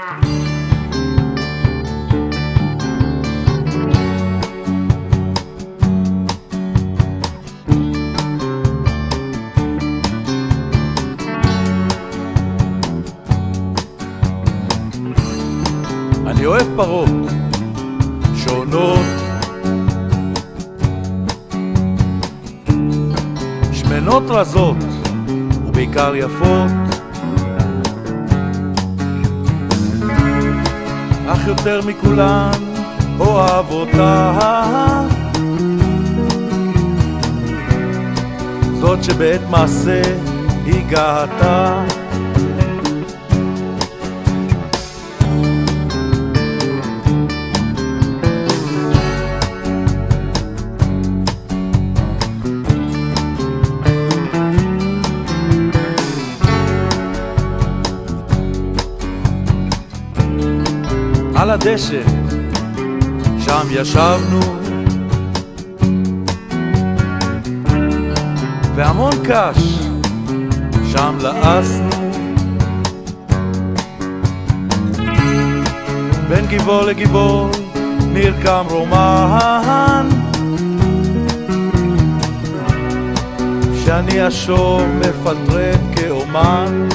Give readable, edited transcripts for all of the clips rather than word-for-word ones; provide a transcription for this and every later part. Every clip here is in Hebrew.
אני אוהב פרות שונות, שמנות רזות ובעיקר יפות, אך יותר מכולן אוהב אותה זאת שבעת מעשה היא גאתה. על הדשא שם ישבנו והמון קש שם לעסנו, בין גיבור לגיבור נרקם רומן שאני השור מפלטרד כאומן.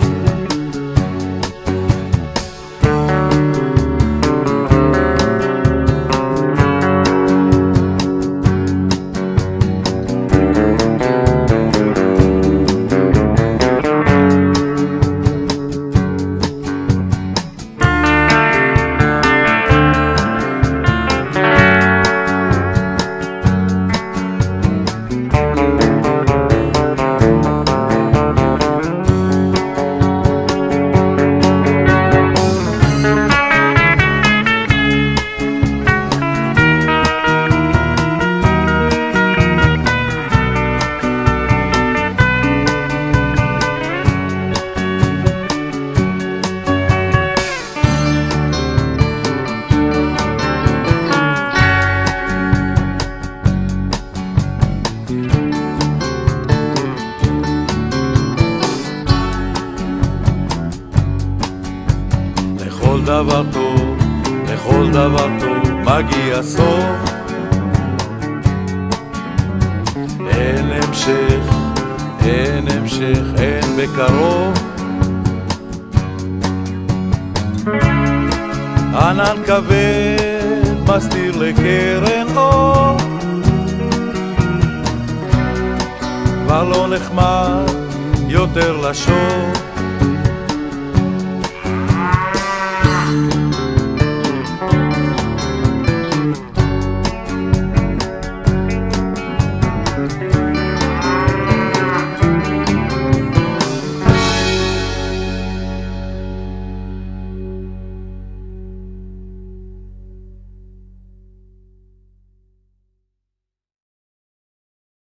לכל דבר טוב, לכל דבר טוב מגיע סוף, אין המשך, אין המשך, אין בקרוב. ענן כבד מסתיר לקרן אור, כבר לא נחמד יותר לשור.